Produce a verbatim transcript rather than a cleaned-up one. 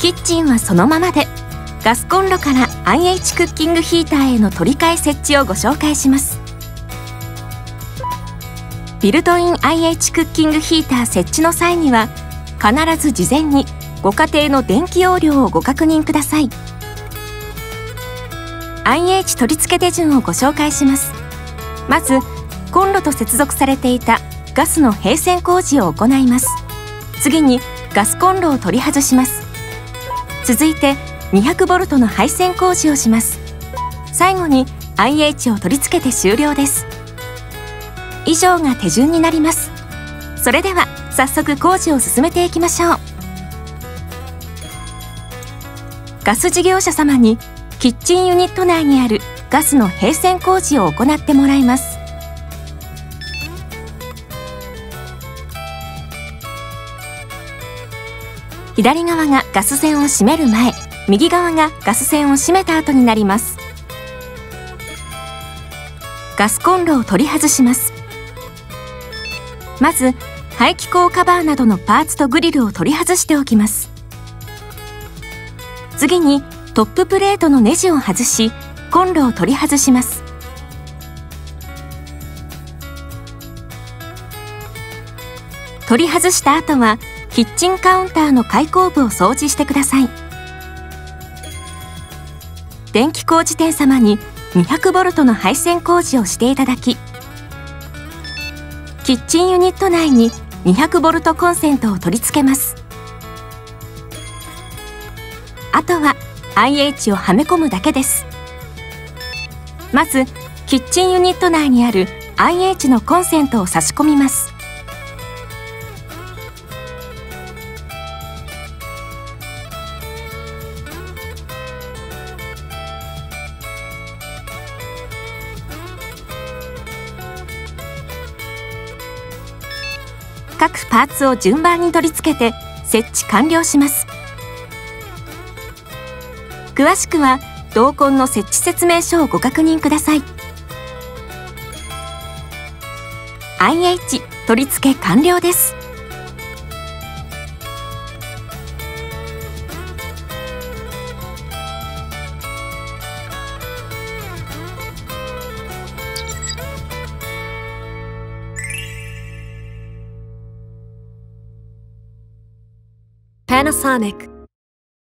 キッチンはそのままで、ガスコンロから アイエイチ クッキングヒーターへの取り替え設置をご紹介します。ビルトイン アイエイチ クッキングヒーター設置の際には、必ず事前にご家庭の電気容量をご確認ください。アイエイチ 取り付け手順をご紹介します。まず、コンロと接続されていたガスの並線工事を行います。次にガスコンロを取り外します。続いてにひゃくボルトの配線工事をします。最後に アイエイチ を取り付けて終了です。以上が手順になります。それでは早速工事を進めていきましょう。ガス事業者様にキッチンユニット内にあるガスの並線工事を行ってもらいます。左側がガス栓を閉める前、右側がガス栓を閉めた後になります。ガスコンロを取り外します。まず排気口カバーなどのパーツとグリルを取り外しておきます。次にトッププレートのネジを外し、コンロを取り外します。取り外した後はキッチンカウンターの開口部を掃除してください。電気工事店様ににひゃくボルトの配線工事をしていただき、キッチンユニット内ににひゃくボルトコンセントを取り付けます。あとは アイエイチ をはめ込むだけです。まずキッチンユニット内にある アイエイチ のコンセントを差し込みます。各パーツを順番に取り付けて設置完了します。詳しくは同梱の設置説明書をご確認ください。 アイエイチ 取り付け完了です。 Panasonic